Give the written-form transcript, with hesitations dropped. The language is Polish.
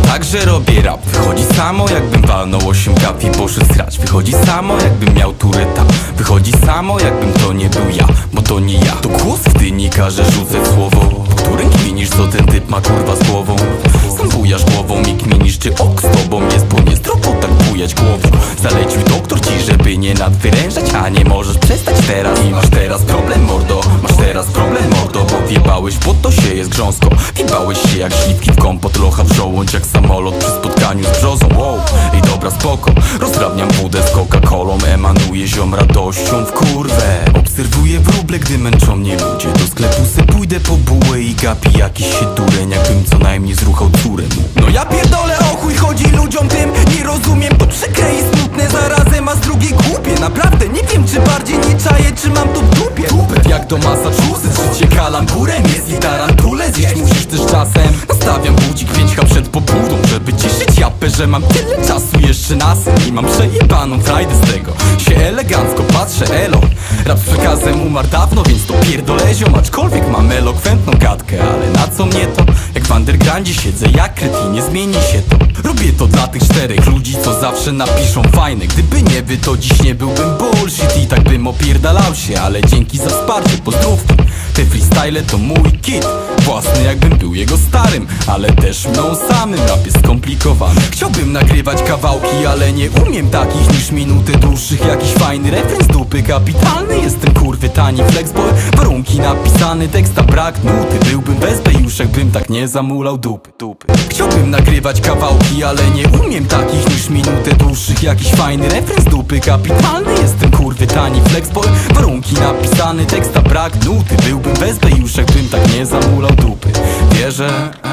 także robię rap. Wychodzi samo jakbym walnął 8 kap i poszedł srać. Wychodzi samo jakbym miał tureta. Wychodzi samo jakbym to nie był ja, bo to nie ja. To głos w dyni każe rzucać słowo, w którym kminisz co ten typ ma kurwa z głową. Sam bujasz głową i kminisz czy ok z tobą jest, bo nie zdrowo tak bujać głową. Zalecił doktor ci, żeby nie nadwyrężać, a nie możesz przestać teraz. I masz teraz problem mordo, masz teraz problem mordo, bo wjebałeś, bo to się jest grząsko. Wjebałeś się jak śliwki w kompot, locha w żołądź jak samolot przy spotkaniu z brzozą. Wow, ej dobra spoko, rozdrabniam budę z Coca-Colą, emanuję ziom radością w kurwę. Obserwuję wróble, gdy męczą mnie ludzie. Do sklepu se pójdę po bułę i gapi jakiś się dureń, jakbym co najmniej zruchał córę mu. No ja pierdolę, o chuj chodzi ludziom tym, nie rozumiem, to przykre i smutne zarazem, a z drugiej głupie. Naprawdę nie wiem, czy bardziej nie czaję, czy mam to w dupie. Tupet jak do Massachusetts, życie kalamburem jest i tarantule zjeść musisz też czasem. Nastawiam budzik 5H przed pobudą, żeby cieszyć japę, że mam tyle czasu jeszcze na sen i mam przejebaną frajdę z tego. Się elegancko patrzę, elo. Rap z przekazem umarł dawno, więc to pierdolę ziom. Aczkolwiek mam elokwentną gadkę, ale na co mnie to? Jak w undergroundzie siedzę jak kret i nie zmieni się to. Robię to dla tych 4 ludzi, co zawsze napiszą fajne. Gdyby nie wy, to dziś nie byłbym bullshit i tak bym opierdalał się, ale dzięki za wsparcie, pozdrówki. Te freestyle to mój kit, własny jakbym był jego starym, ale też mną samym. Rap jest skomplikowany. Chciałbym nagrywać kawałki, ale nie umiem takich niż minuty dłuższych. Jakiś fajny refren z dupy, kapitalny jestem kurwy tani flex, bo warunki napisane, teksta brak nuty. Byłbym bez już jakbym tak nie zamulał dupy. Chciałbym nagrywać kawałki, ale nie umiem takich niż minutę dłuższych. Jakiś fajny refren z dupy, kapitalny jestem kurwy tani flex, bo warunki napisane, teksta brak nuty. Byłbym bez już jakbym tak nie zamulał dupy. Wierzę